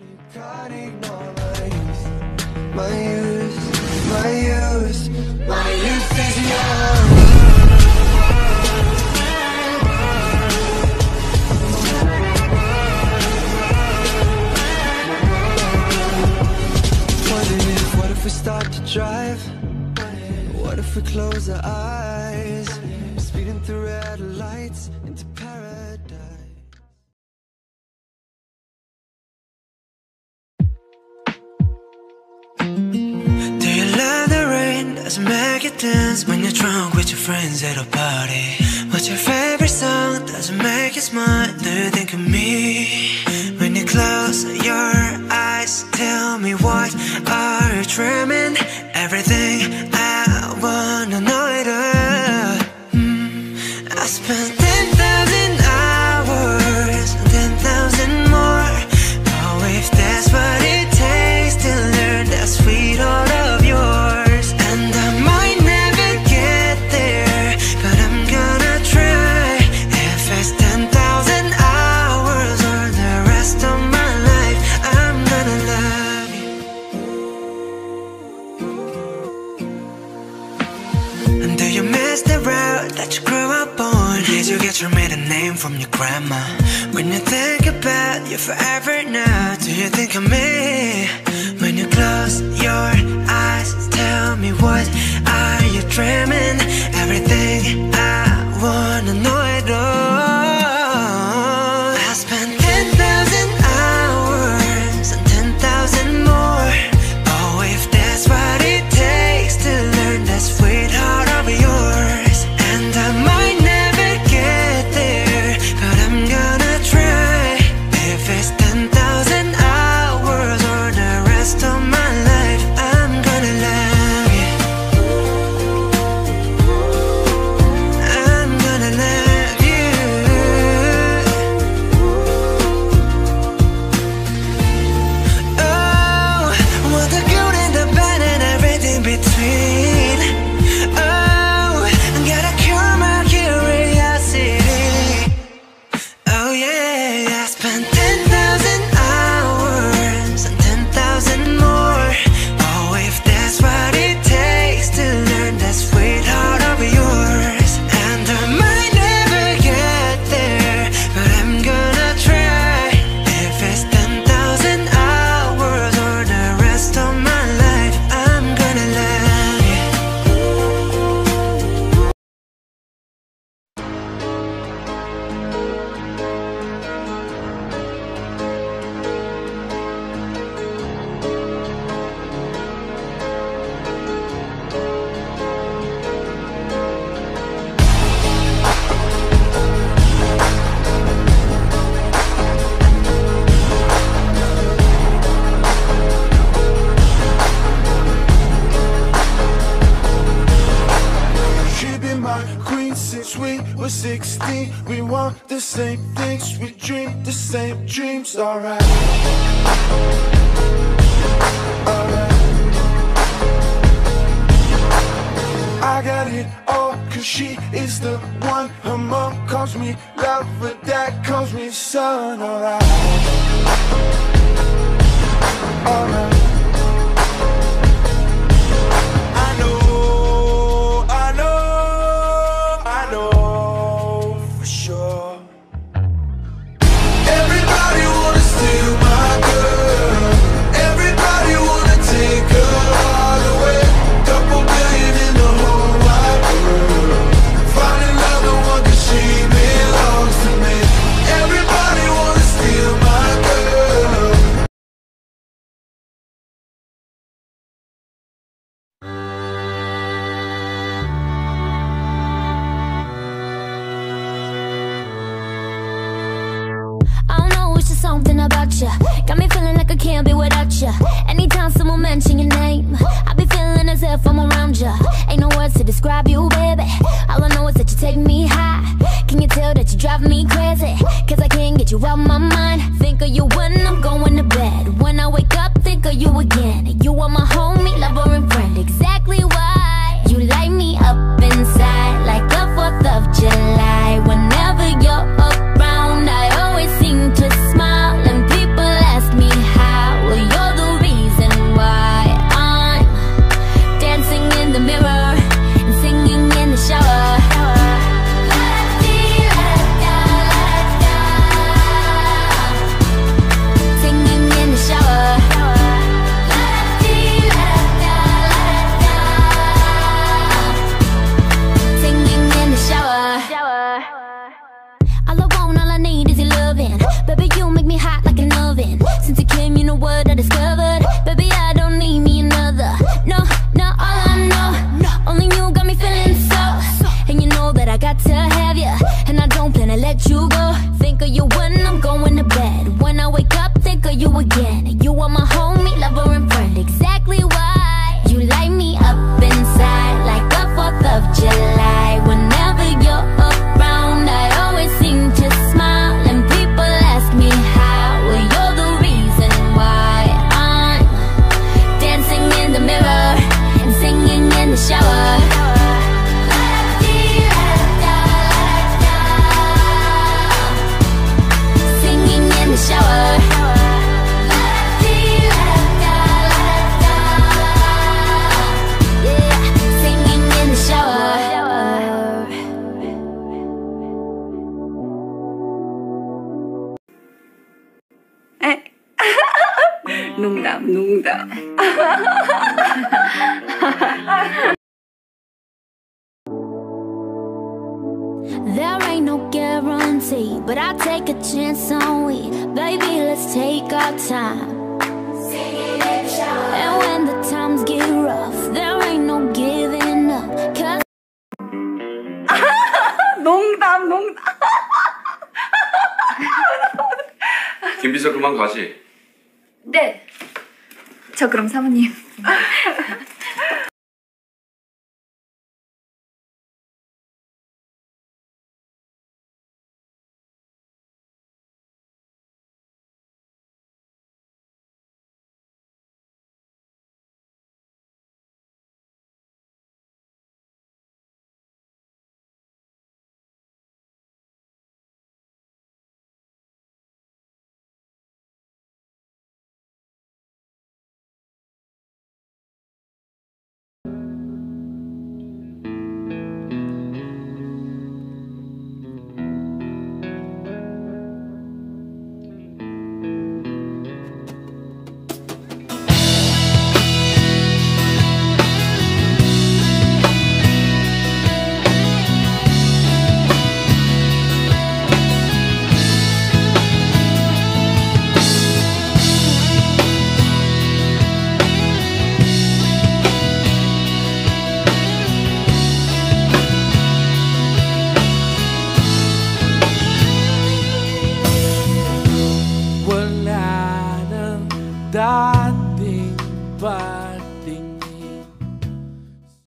Can't ignore my youth is young. What if we start to drive? What if we close our eyes? Speeding through red lights into paradise. Do you love the rain? Does it make you dance when you're drunk with your friends at a party? What's your favorite song? Does it make you smile? Do you think of me? When you close your eyes, tell me what are you dreaming? Everything I wanna know it all. I spent 10,000 hours, 10,000 more. Oh, if that's what it takes to learn that sweet heart of yours. And I might never get there, but I'm gonna try. If it's 10,000 hours or the rest of my life, I'm gonna love you. And do you miss the road that you grew up on? Did you get your maiden name from your grandma? When you think about you forever now, do you think of me? When you close your eyes, tell me what are you dreaming? Everything I wanna know it all. I spent 10,000 hours and 10,000 more. Oh, if that's what it takes to learn that sweet heart of yours. And I might never get there, but I'm gonna try. If it's 10,000 hours or the rest of my life, I'm gonna love you. I'm gonna love you. Oh, want the good and the bad and everything between. Oh, gotta cure my curiosity. Oh yeah, I spent 10,000 hours and 10,000 more. Oh, if that's what it takes to learn that sweet heart of yours. And I might never get there, but I'm gonna try. If it's 10,000 hours or the rest of my life, I'm gonna love you. She been my queen since we were 16. We want the same things, we dream the same dreams. Alright, alright. I got it all, cause she is the one. Her mom calls me love, but dad calls me son. Alright, alright. I know for sure. Everybody wanna steal my girl. Everybody wanna take her all away. Couple billion in the whole wide world. Find another one 'cause she belongs to me. Everybody wanna steal my girl. I don't know, it's just something about you. Got me feeling like I can't be without you. Anytime someone mention your name, I be feeling as if I'm around you. Ain't no words to describe you, baby. All I know is that you take me high. Can you tell that you drive me crazy? 'Cause I can't get you out my mind. Think of you when I'm going to bed. When I wake up, think of you again. You are my homie, lover and friend. Exactly why you light me up inside like the 4th of July. Whenever you're around, I always seem to smile. And people ask me how. again. You are my homie, lover, and friend. Exactly why you light me up inside like the 4th of July. Whenever you're around, I always seem to smile, and people ask me how. Well, you're the reason why I'm dancing in the mirror and singing in the shower. Singing in the shower. 농담. There ain't no guarantee, but I take a chance on we. Baby, let's take our time. And when the times get rough, there ain't no giving up. Cause 농담. 김비서 그만 가시. 네. 저 그럼 사모님. dating ba